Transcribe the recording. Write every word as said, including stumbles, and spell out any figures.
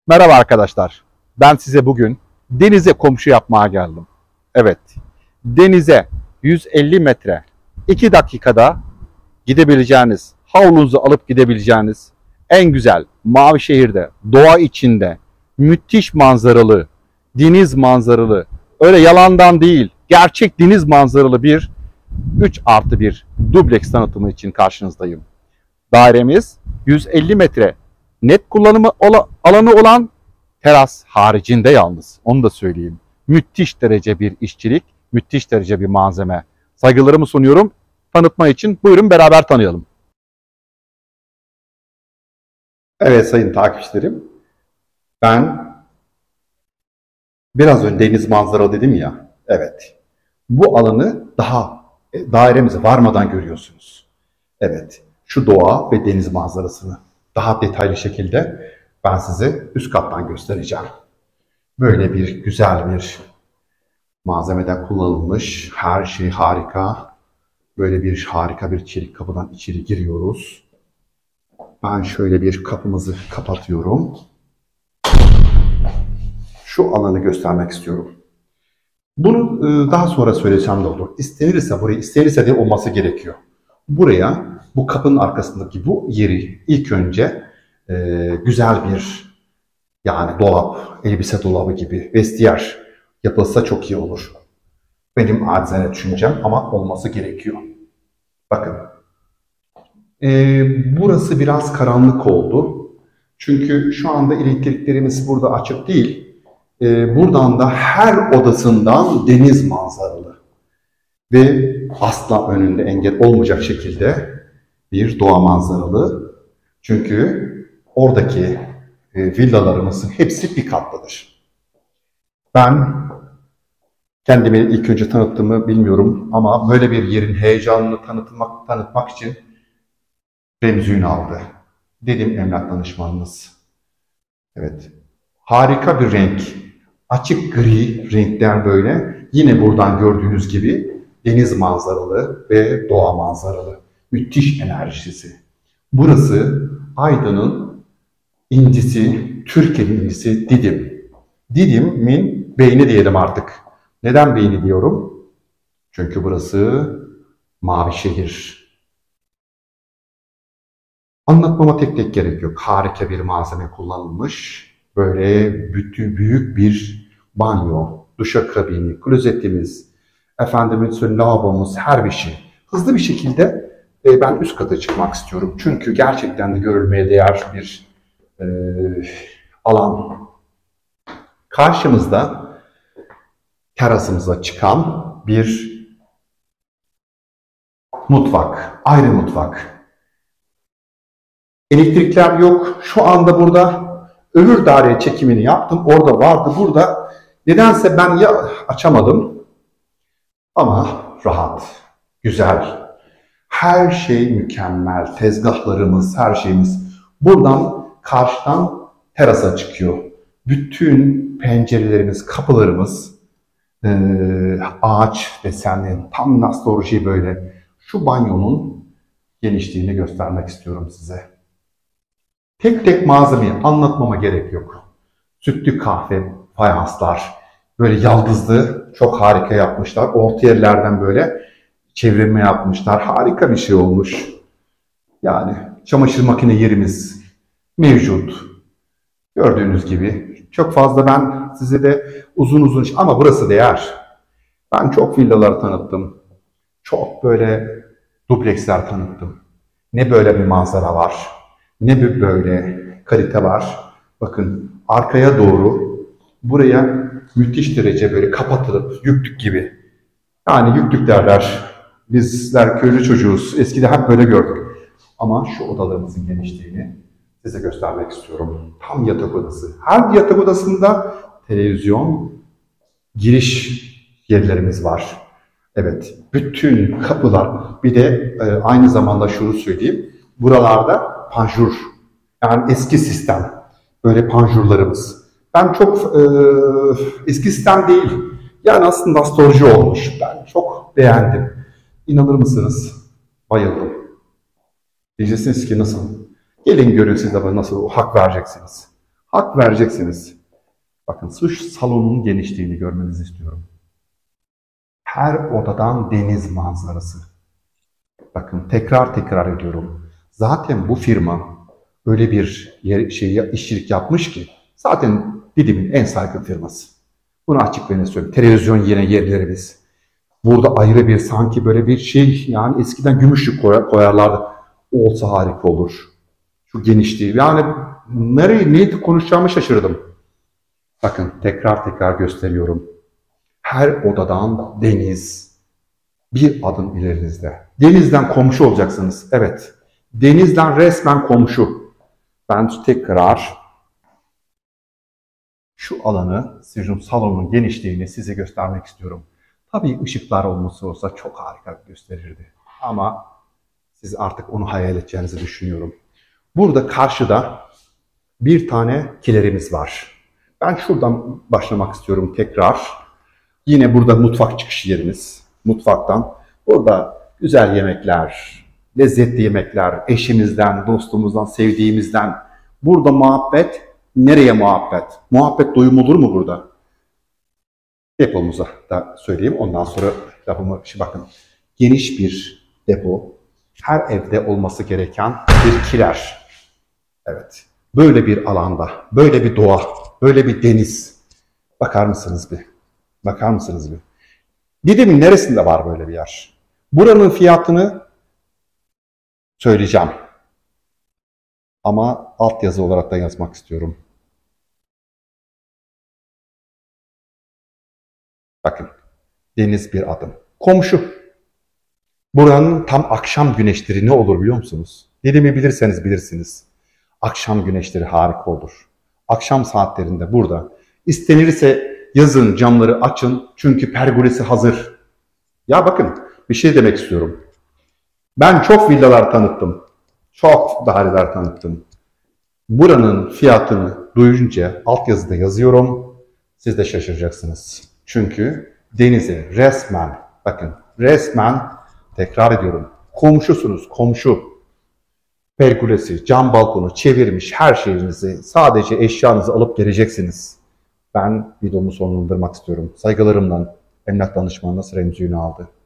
Merhaba arkadaşlar. Ben size bugün denize komşu yapmaya geldim. Evet, denize yüz elli metre, iki dakikada gidebileceğiniz, havlunuzu alıp gidebileceğiniz en güzel mavi şehirde, doğa içinde, müthiş manzaralı, deniz manzaralı, öyle yalandan değil, gerçek deniz manzaralı bir üç artı bir dubleks tanıtımı için karşınızdayım. Dairemiz yüz elli metre net kullanımı alanı olan teras haricinde yalnız. Onu da söyleyeyim. Müthiş derece bir işçilik, müthiş derece bir malzeme. Saygılarımı sunuyorum. Tanıtma için buyurun beraber tanıyalım. Evet sayın takipçilerim. Ben biraz önce deniz manzaralı dedim ya. Evet. Bu alanı daha dairemize varmadan görüyorsunuz. Evet. Şu doğa ve deniz manzarasını daha detaylı şekilde ben size üst kattan göstereceğim. Böyle bir güzel bir malzemeden kullanılmış. Her şey harika. Böyle bir harika bir çelik kapıdan içeri giriyoruz. Ben şöyle bir kapımızı kapatıyorum. Şu alanı göstermek istiyorum. Bunu daha sonra söylesem de olur. İstenirse burayı istenirse de olması gerekiyor. Buraya bu kapının arkasındaki bu yeri ilk önce e, güzel bir yani dolap, elbise dolabı gibi vestiyer yapılsa çok iyi olur. Benim acizane düşüncem ama olması gerekiyor. Bakın. E, burası biraz karanlık oldu. Çünkü şu anda elektriklerimiz burada açık değil. E, buradan da her odasından deniz manzaralı. Ve asla önünde engel olmayacak şekilde bir doğa manzaralı. Çünkü oradaki e, villalarımızın hepsi bir katlıdır. Ben kendimi ilk önce tanıttığımı bilmiyorum ama böyle bir yerin heyecanını tanıtmak, tanıtmak için Remzi Ünal'dı. Dedim emlak danışmanınız. Evet. Harika bir renk. Açık gri renkler böyle. Yine buradan gördüğünüz gibi deniz manzaralı ve doğa manzaralı. Müthiş enerjisi. Burası Aydın'ın incisi, Türkiye'nin incisi Didim. Didim'in beyni diyelim artık. Neden beyni diyorum? Çünkü burası mavi şehir. Anlatmama tek tek gerek yok. Harika bir malzeme kullanılmış. Böyle bütün büyük bir banyo, duşakabini, klozetimiz, efendim lavabomuz, her bir şey. Hızlı bir şekilde e, ben üst kata çıkmak istiyorum. Çünkü gerçekten de görülmeye değer bir e, alan. Karşımızda terasımıza çıkan bir mutfak, ayrı mutfak. Elektrikler yok. Şu anda burada öbür daire çekimini yaptım. Orada vardı, burada. Nedense ben ya açamadım ama rahat, güzel. Her şey mükemmel. Tezgahlarımız, her şeyimiz. Buradan karşıdan terasa çıkıyor. Bütün pencerelerimiz, kapılarımız e, ağaç desenli, tam nostalji böyle. Şu banyonun genişliğini göstermek istiyorum size. Tek tek malzemeyi anlatmama gerek yok. Sütlü kahve, fayanslar, böyle yaldızlı, çok harika yapmışlar. Orta yerlerden böyle çevirme yapmışlar. Harika bir şey olmuş. Yani çamaşır makine yerimiz mevcut. Gördüğünüz gibi. Çok fazla ben size de uzun uzun ama burası değer. Ben çok villalar tanıttım. Çok böyle dupleksler tanıttım. Ne böyle bir manzara var. Ne bir böyle kalite var. Bakın arkaya doğru buraya müthiş derece böyle kapatılıp yüklük gibi. Yani yüklük derler. Bizler köylü çocuğuz. Eskide hep böyle gördük. Ama şu odalarımızın genişliğini size göstermek istiyorum. Tam yatak odası. Her yatak odasında televizyon, giriş yerlerimiz var. Evet, bütün kapılar. Bir de e, aynı zamanda şunu söyleyeyim. Buralarda panjur, yani eski sistem, böyle panjurlarımız. Ben çok e, eski sistem değil, yani aslında nostalji olmuş. Ben çok beğendim. İnanır mısınız? Bayıldım. Diyeceksiniz ki nasıl? Gelin görün siz de bana nasıl hak vereceksiniz. Hak vereceksiniz. Bakın şu salonun genişliğini görmenizi istiyorum. Her odadan deniz manzarası. Bakın tekrar tekrar ediyorum. Zaten bu firma öyle bir yer, şey, işçilik yapmış ki zaten Didim'in en saygın firması. Bunu açık ve net söyleyeyim. Televizyon yine yerlerimiz. Burada ayrı bir sanki böyle bir şey, yani eskiden gümüşlük koyarlardı. Olsa harika olur. Şu genişliği. Yani nereye neyi konuşacağımı şaşırdım. Bakın tekrar tekrar gösteriyorum. Her odadan deniz. Bir adım ilerinizde. Denizden komşu olacaksınız. Evet. Denizden resmen komşu. Ben tekrar şu alanı, sizin salonun genişliğini size göstermek istiyorum. Tabii ışıklar olması olsa çok harika gösterirdi. Ama siz artık onu hayal edeceğinizi düşünüyorum. Burada karşıda bir tane kilerimiz var. Ben şuradan başlamak istiyorum tekrar. Yine burada mutfak çıkış yerimiz. Mutfaktan. Burada güzel yemekler, lezzetli yemekler, eşimizden, dostumuzdan, sevdiğimizden. Burada muhabbet. Nereye muhabbet? Muhabbet doyum olur mu burada? Depomuza da söyleyeyim. Ondan sonra lafımı, bakın. Geniş bir depo. Her evde olması gereken bir kiler. Evet. Böyle bir alanda, böyle bir doğa, böyle bir deniz. Bakar mısınız bir? Bakar mısınız bir? Didim'in neresinde var böyle bir yer? Buranın fiyatını söyleyeceğim. Ama altyazı olarak da yazmak istiyorum. Bakın. Deniz bir adım. Komşu. Buranın tam akşam güneşleri ne olur biliyor musunuz? Didim'i bilirseniz bilirsiniz. Akşam güneşleri harika olur. Akşam saatlerinde burada. İstenirse yazın camları açın çünkü pergolesi hazır. Ya bakın bir şey demek istiyorum. Ben çok villalar tanıttım. Çok daireler tanıttım. Buranın fiyatını duyunca altyazıda yazıyorum. Siz de şaşıracaksınız. Çünkü denize resmen, bakın resmen tekrar ediyorum. Komşusunuz, komşu. Pergolesi, cam balkonu çevirmiş her şeyinizi, sadece eşyanızı alıp geleceksiniz. Ben videomu sonlandırmak istiyorum. Saygılarımla emlak danışmanı Nasır Remzi Ünal'dı.